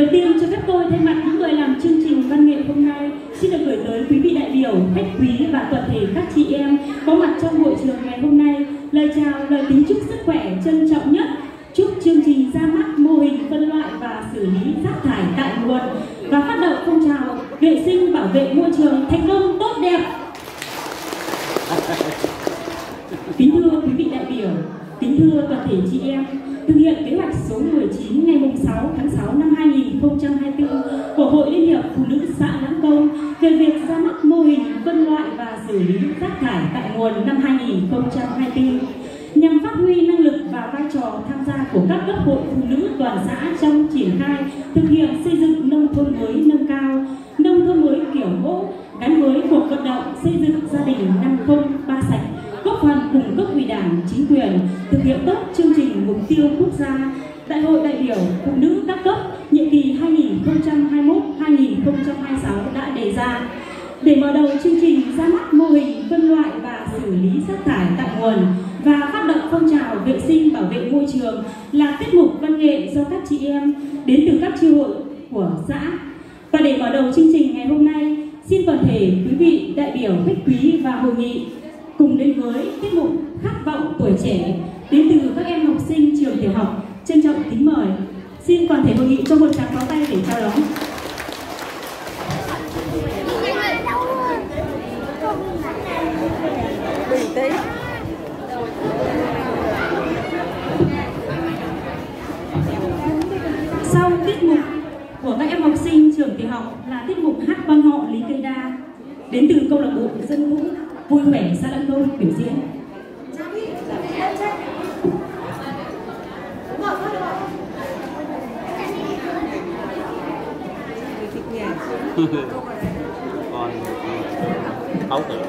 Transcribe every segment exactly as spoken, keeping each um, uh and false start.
đầu tiên cho phép tôi thay mặt những người làm chương trình văn nghệ hôm nay xin được gửi tới quý vị đại biểu, khách quý và toàn thể các chị em có mặt trong hội trường ngày hôm nay lời chào, lời kính chúc sức khỏe trân trọng nhất. Chúc chương trình ra mắt mô hình phân loại và xử lý rác thải tại nguồn và phát động phong trào vệ sinh bảo vệ môi trường thành công tốt đẹp. Kính thưa quý vị đại biểu, kính thưa toàn thể chị em, thực hiện kế hoạch số mười chín ngày sáu tháng sáu năm hai nghìn không trăm hai mươi tư của Hội Liên hiệp Phụ nữ xã Lãng Công về việc ra mắt mô hình phân loại và xử lý rác thải tại nguồn năm hai nghìn không trăm hai mươi tư nhằm phát huy năng lực và vai trò tham gia của các cấp hội phụ nữ toàn xã trong triển khai thực hiện xây dựng nông thôn mới nâng cao, nông thôn mới kiểu mẫu gắn với cuộc vận động xây dựng gia đình năm không ba sạch, góp phần cùng cấp ủy đảng, chính quyền thực hiện tốt chương trình mục tiêu quốc gia Đại hội đại biểu phụ nữ các cấp nhiệm kỳ hai nghìn không trăm hai mươi mốt đến hai nghìn không trăm hai mươi sáu đã đề ra. Để mở đầu chương trình ra mắt mô hình phân loại và xử lý rác thải tại nguồn và phát động phong trào vệ sinh bảo vệ môi trường là tiết mục văn nghệ do các chị em đến từ các chi hội của xã. Và để mở đầu chương trình ngày hôm nay, xin toàn thể quý vị đại biểu, khách quý và hội nghị cùng đến với tiết mục Khát vọng tuổi trẻ đến từ các em học sinh trường tiểu học. Trân trọng kính mời. Xin toàn thể hội nghị cho một tràng pháo tay để chào đón. Bình tĩnh. Sau tiết mục của các em học sinh trường tiểu học là tiết mục hát quan họ Lý Cây Đa đến từ câu lạc bộ dân vũ vui vẻ xã Lãng Công biểu diễn. Con ấu tử.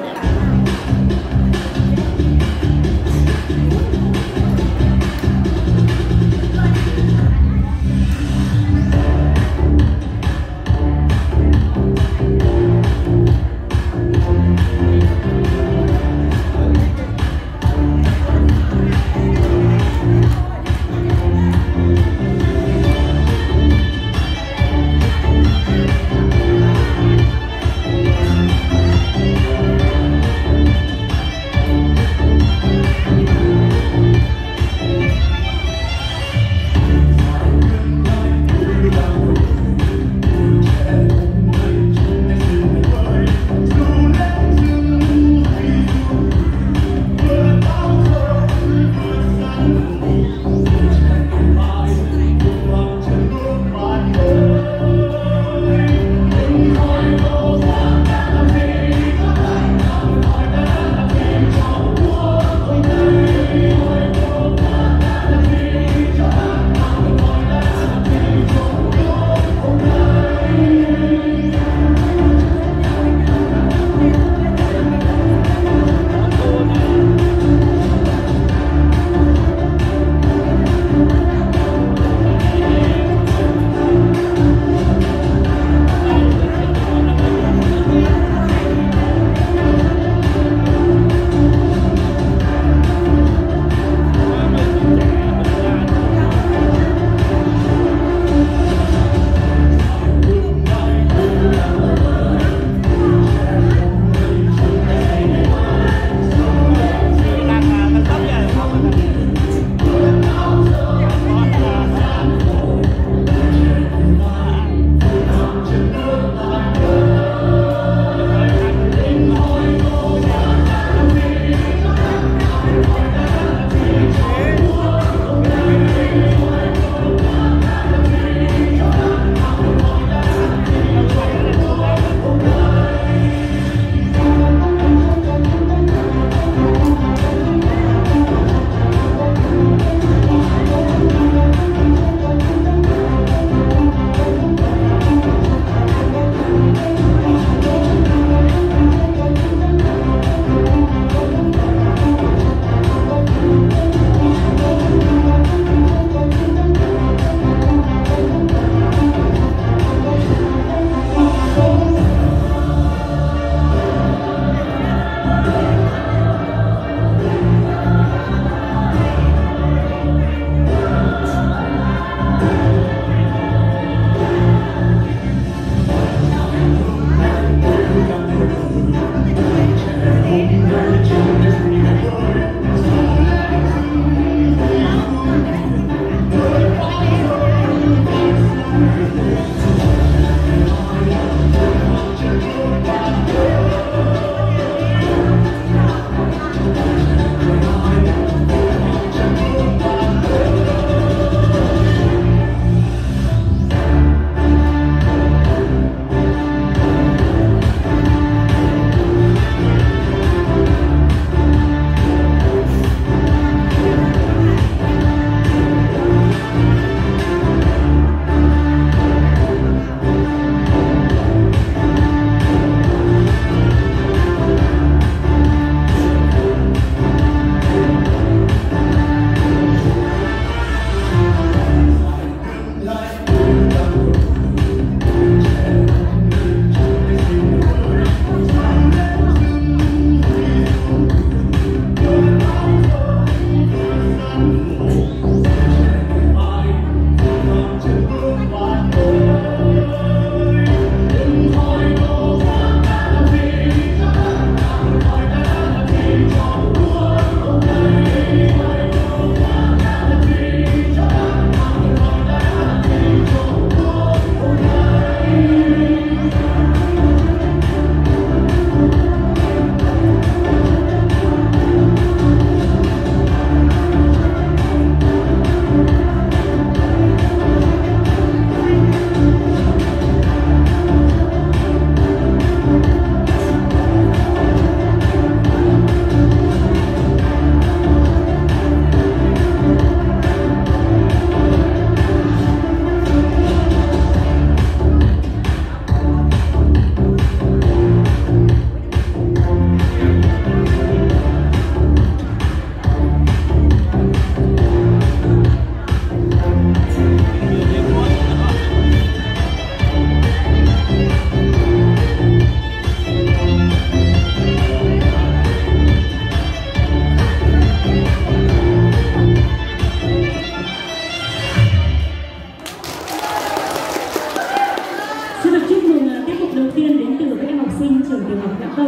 Câu.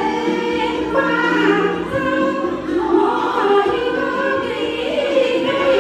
Hãy subscribe cho kênh Ghiền Mì Gõ để không bỏ lỡ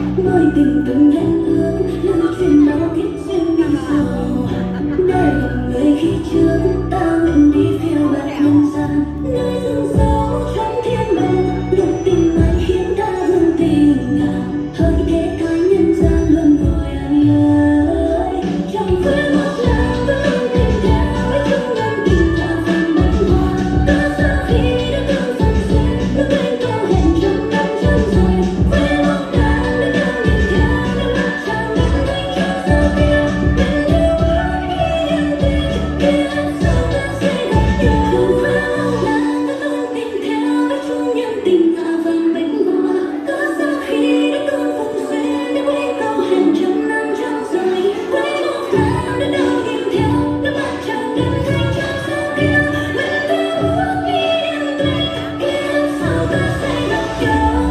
ngồi tình từng hẹn ước lưu truyền bao kiếp duyên năm sau. Để lòng người khi trước ta nguyện đi phiêu bạt nhân gian, nơi rừng sâu trong thiên mệnh được tình mai khiến ta dừng tình ngàn. Hỡi thế thái nhân gian luân hồi anh ơi, trong với một lần vẫn tình theo với chung nhân tình là phần bất hòa. Ta sau khi đã từng phần duyên bước lên câu hẹn trong năm trăm rồi, với một lần đã từng nhìn theo nước mắt tràn ngập thành trong sao kia. Tình yêu ơi khi em tin kia sao ta sẽ gặp nhau. Với một lần đã từng tìm theo với chung nhân tình là phần bất hòa. Ta sau khi đã từng phần duyên bước lên câu hẹn trong năm trăm rồi, với một lần đã từng nhìn theo nước mắt tràn ngập thành trong sao kia. Lần theo bước đi em tin kia sao ta sẽ gặp nhau.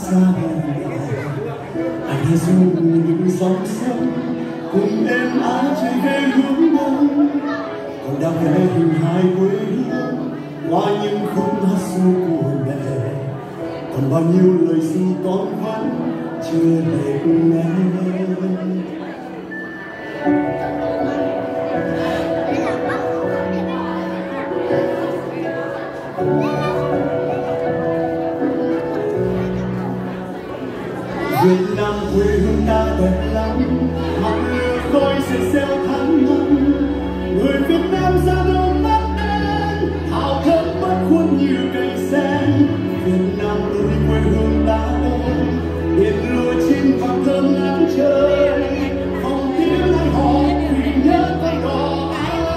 xa bên anh đã dùng những dòng sông cùng em ái chạy về hướng đông, còn đã vẽ hình hai quê hương qua những khúc hát ru của mẹ, còn bao nhiêu lời ru con vẫn chưa để nghe. Việt Nam quê hương ta đẹp lắm, mặc lửa khói sẽ xeo tháng năm. Người Việt Nam ra đâu mắt đen, hào thơm bất khuôn như cây sen. Việt Nam ơi quê hương ta ơi, biển lúa chín vàng thơm ngát trời. Phòng tiếng lại hò vì nhớ con đò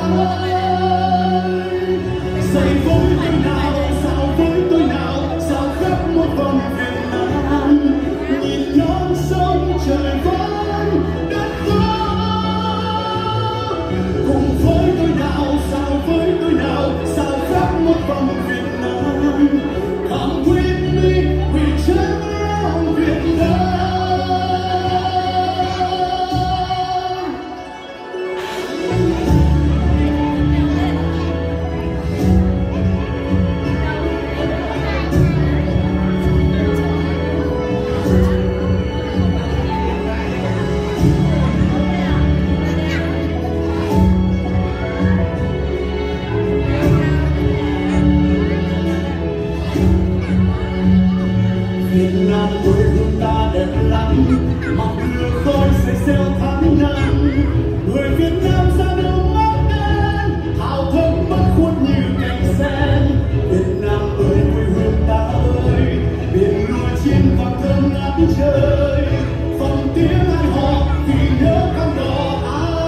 ơi. Dậy với tôi nào, sao với tôi nào, sao khắp một vòng Việt Nam. Nhìn non sông trời vẫn đất vỡ. Cùng với tôi nào, sao với tôi nào, sao khắp một vòng Việt Nam. Come with me, we turn around Việt Nam. Việt Nam quê hương ta đẹp lắm, mặc lửa khói sẽ xeo tháng năm. Người Việt Nam ra đâu mắt đen, hào thơm bất khuất như cành sen. Việt Nam ơi quê hương ta ơi, biển lúa chín vàng thơm ngát trời. Phòng tiếng ai hò vì nhớ con đò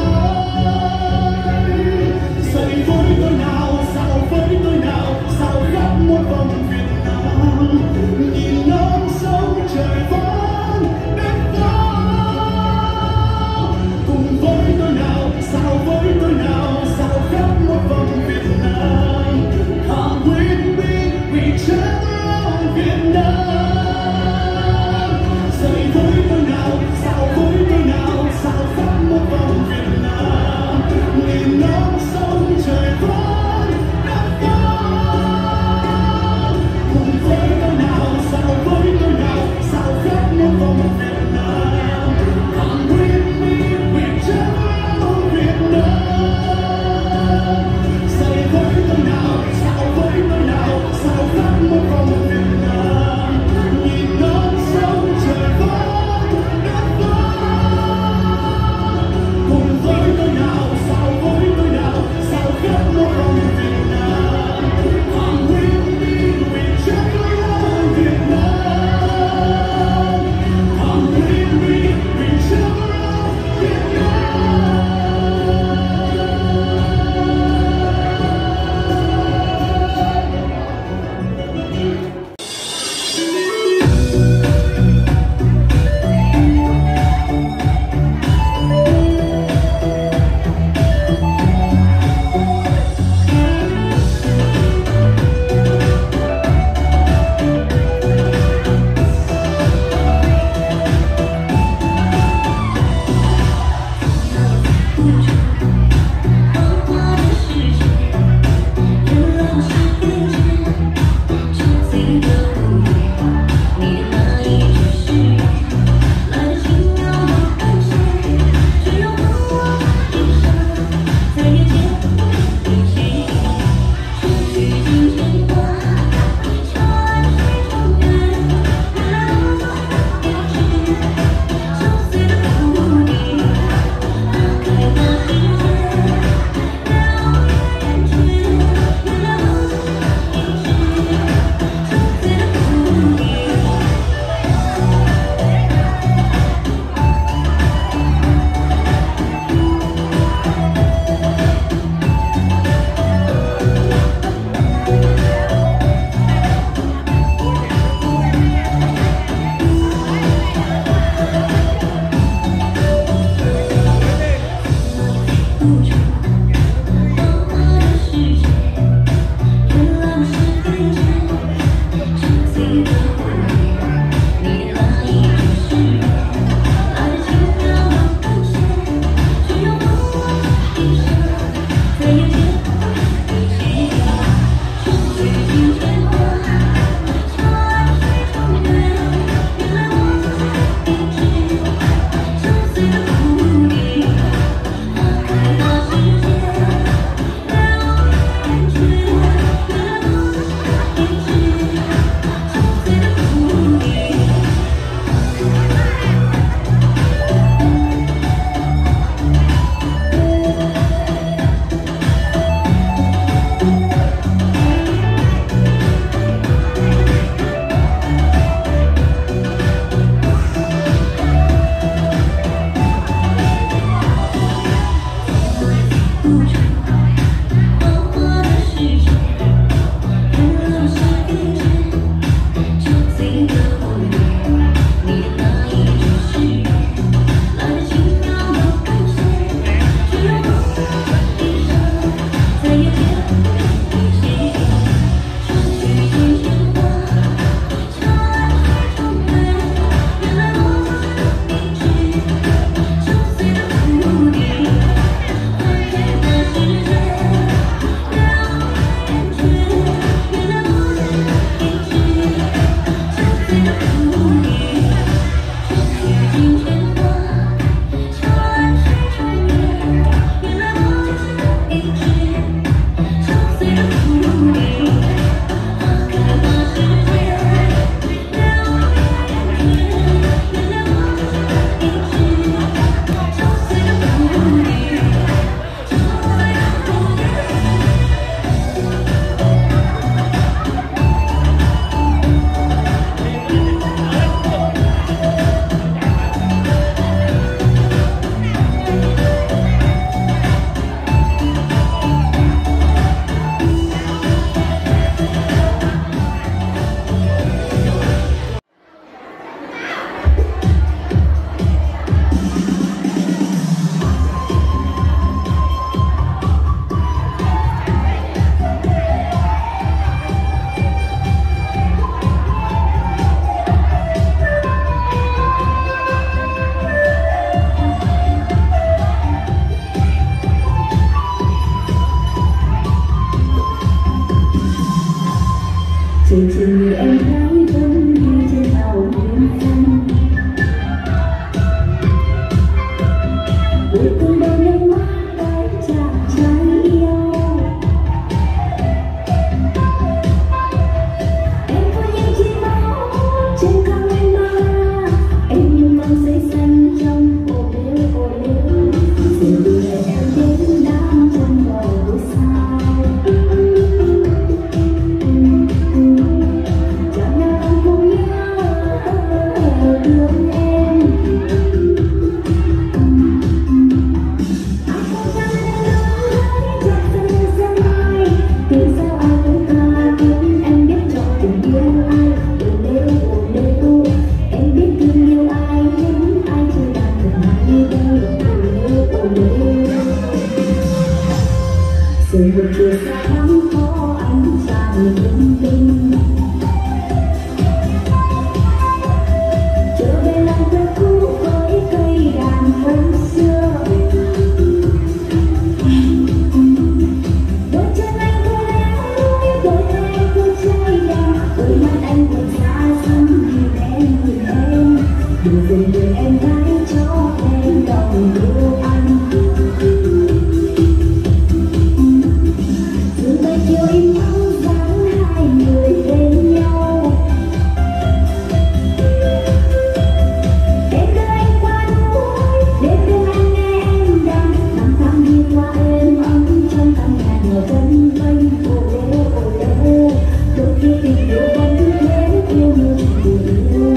ái. Dậy với tôi nào, sao với tôi nào, sao khắp một vòng Việt Nam. Nhìn non sông trời vẫn đất vỡ. Cùng với tôi nào, sao Đừng về người em gái cho em lòng yêu anh. Từ bây chiều im ắng dáng hai người bên nhau. Em đưa anh qua núi, để bên anh nghe em đàn. Năm tháng đi qua em ấm trong căn nhà nhỏ vân vân. Ồ lê ồ lê, đôi khi tình yêu vẫn thế, yêu như tình yêu.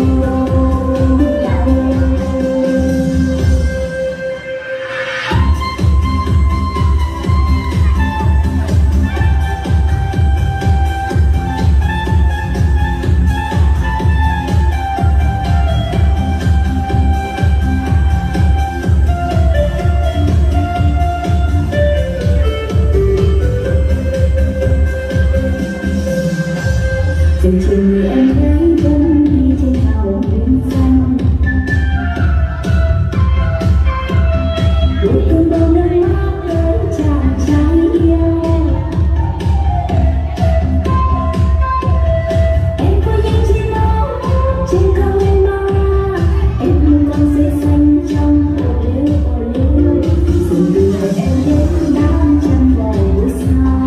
Dần dần người em gái vẫn đi trên thảo nguyên xanh. Một cơn bão nước mắt tới chàng trai yêu. Em có những chiếc bóng trên cao nguyên mơ. Em luôn còn dây xanh trong ồ lêu ồ lêu. Dừng từ ngày em đến đám trăng vào buổi sao.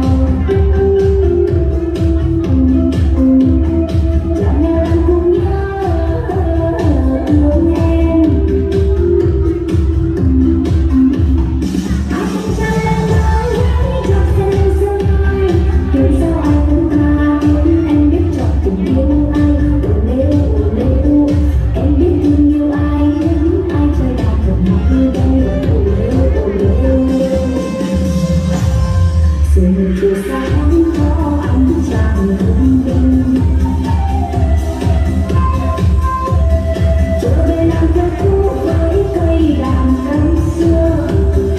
Chiều sáng có ánh trăng lung linh. Trở về làm thơ cũ với cây đàn năm xưa.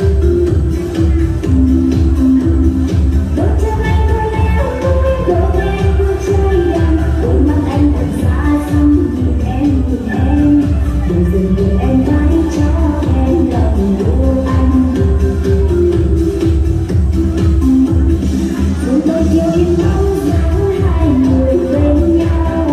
Đôi chân anh đôi leo núi, đôi em đôi chơi đàn. Đôi mắt anh thật xa xăm nhìn em nhìn em. Đừng dừng người em gái cho em lòng yêu anh. Đôi chiều im ắng dáng hai người bên nhau.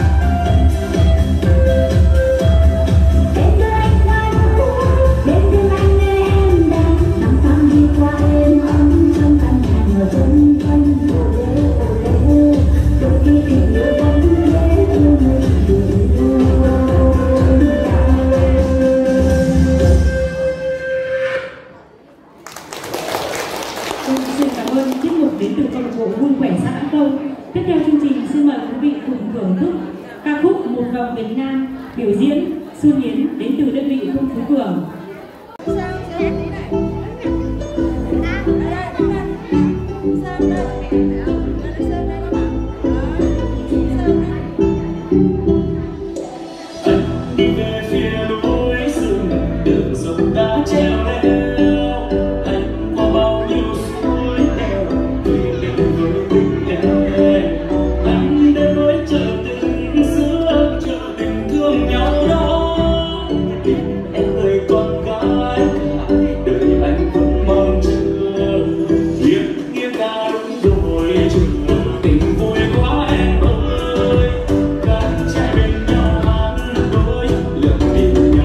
Em đưa anh qua núi, bên đường anh nghe em đàn. Năm tháng đi qua em ấm trong căn nhà nhỏ vân vân. Ồ lê ồ lê, đôi khi tình yêu vẫn thế, yêu như tình yêu. Xin cảm ơn tiết mục đến từ câu lạc bộ Vui Khỏe Xã Lãng Câu. Tiếp theo chương trình xin mời quý vị cùng thưởng thức ca khúc Một Vòng Việt Nam, biểu diễn Xuân Yến đến từ đơn vị Không Phú Cường. Đi về phía núi rừng, đường rộng đã treo leo. Anh qua bao nhiêu suối đèo, về đến với tình em. Anh đến với chợ tình xưa, chợ tình thương nhau đó. Em ơi con gái, đời anh vẫn mong chờ. Nghiêng nghiêng ca đúng đôi chờ, tình vui quá em ơi. Các trai bên nhau hát đôi, lượn đi.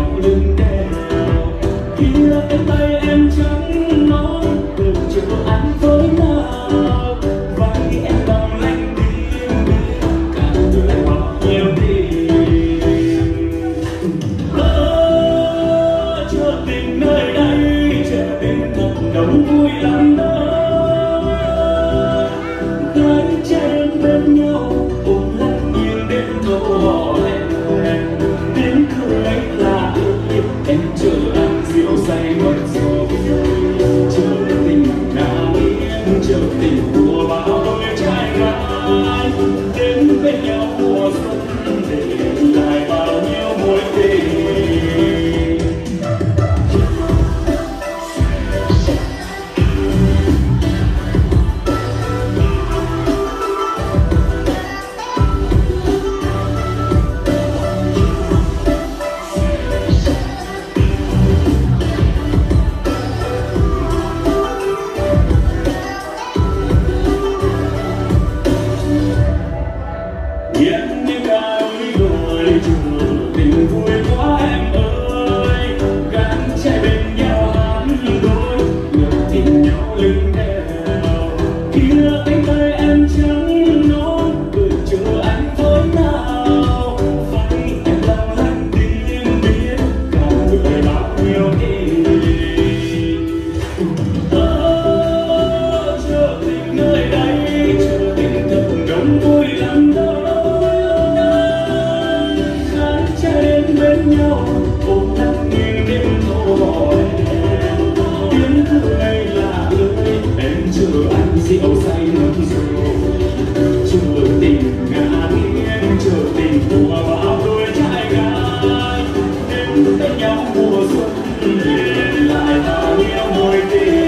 bên nhau ôm nắng nghiêng đêm tô gọi tiếng thương này là lời em chờ anh rượu say nước rượu chờ tình ngã nghiêng chờ tình mùa bão đôi trai gái em bên nhau mùa xuân liền lại ta yêu môi tình.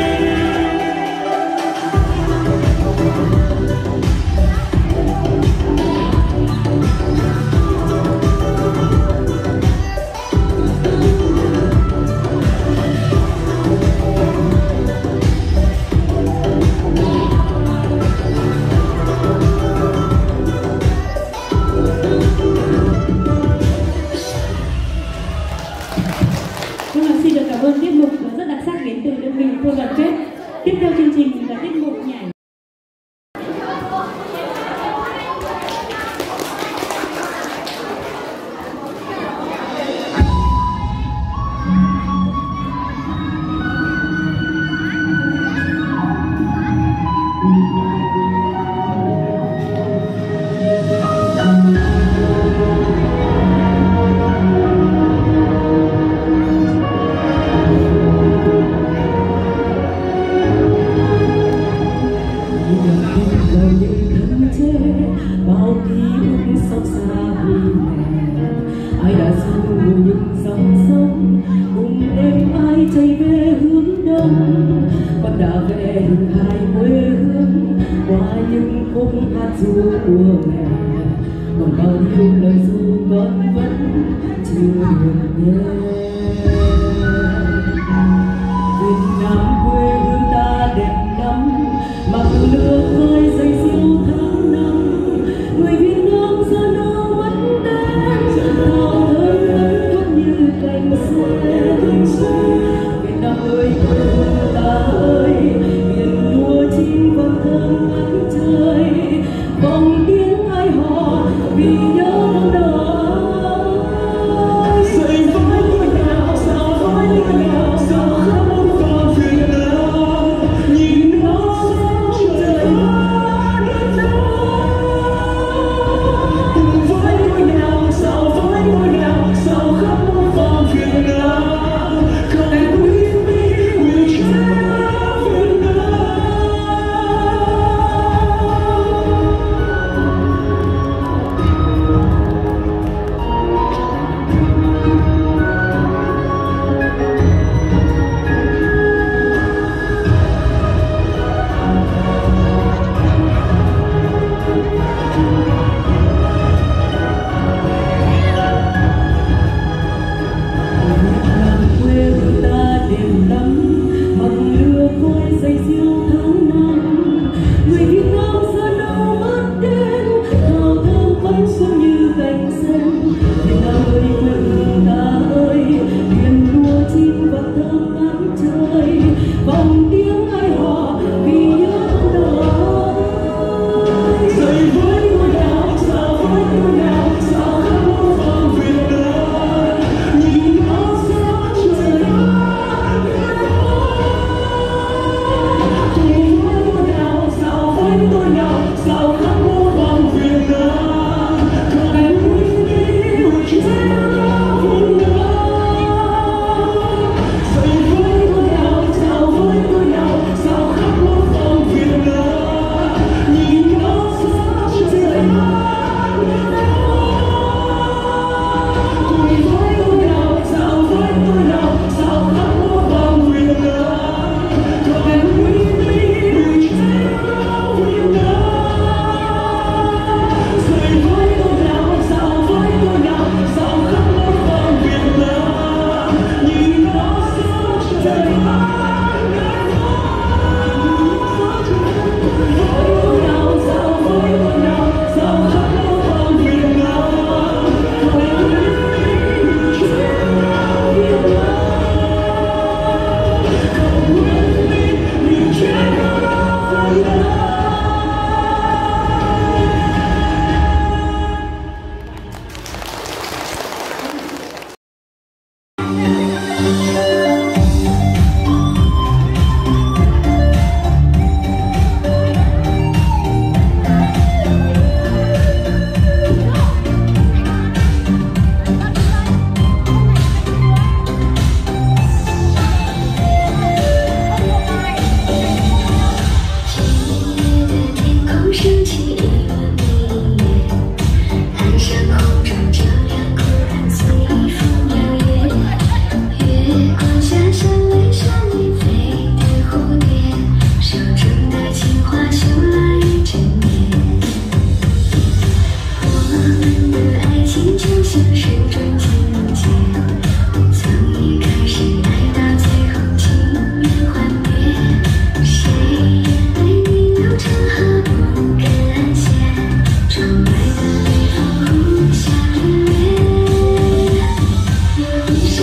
Xin được cảm ơn tiết mục rất đặc sắc đến từ đơn vị Thôn Đoàn Kết. Tiếp theo chương trình là tiết mục nhảy. Bao ký ức xót xa vì mẹ, ai đã du những dòng sông cùng em ai chạy về hướng đông, con đã về được hai quê hương qua những khúc hát ru của mẹ, còn bao nhiêu lời ru con vẫn chưa được nhớ. Việt Nam quê hương ta đẹp lắm mà phụ nữ khơi dậy siêu tháng năm, người Việt Nam ra đâu vẫn đến thao thơ vẫn vẫn như cành sen. Việt Nam ơi quê hương ta ơi, biển mùa chim vang thơm ngát trời, vòng tiếng ai hò vì nhớ năm đời. Dậy với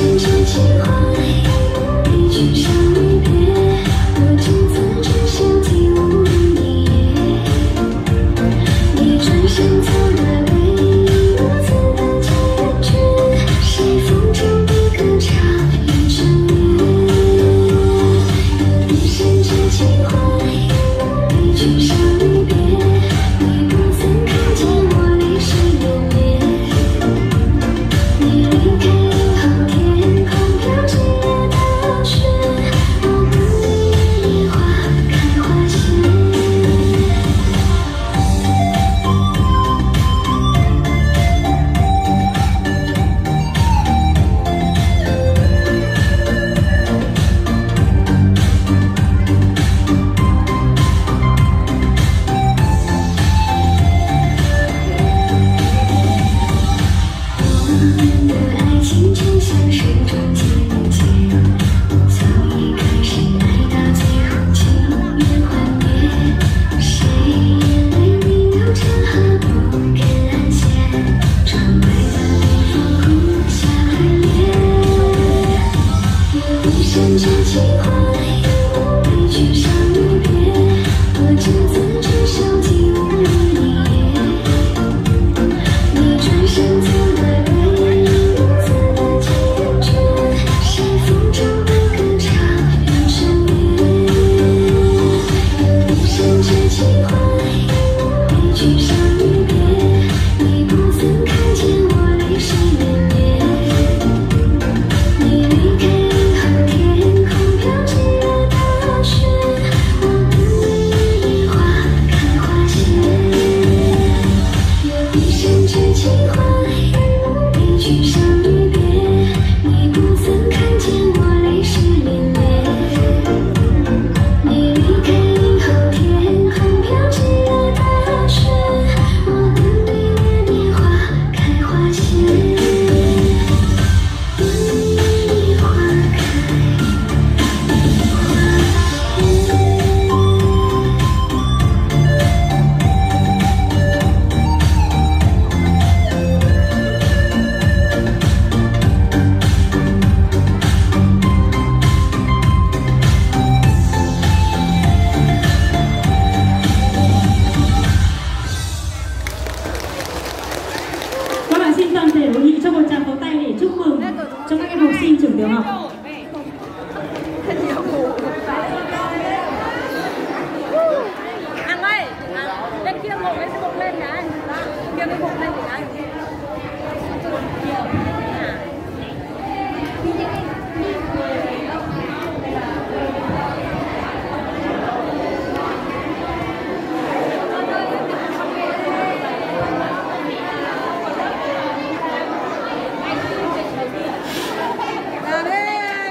限制情怀，一句伤离别，我独自只想体悟一夜。你转身走的背影，我自等结局，谁风中的歌唱越沉越。有你限制情怀，一句伤离别，你不曾看见我泪水涟涟。你离开以后，天空飘起了大雪，我等你野花开花谢。我们的爱情就像水中间结，早已开始爱到最后情缘幻灭。谁眼泪逆流成河不肯安歇，窗外的北风呼下寒夜。有你限制情怀，一句伤离别，我独自只想体悟一夜。你转身走的背影，我自的结局，谁风中的歌唱越沉越。有你限制情怀，一句伤离别，你不曾看见我泪水涟涟。你离开以后，天空飘起了大雪，我等你野花开花谢。有你限制情怀，一句伤离别，你不曾看见我泪水涟涟。你离开以后，天空飘起了大雪，我等你的野花开花谢。等你野花 Các bạn xin toàn thể hội nghị cho một tràng pháo tay để chúc mừng cho các em học sinh trường tiểu học.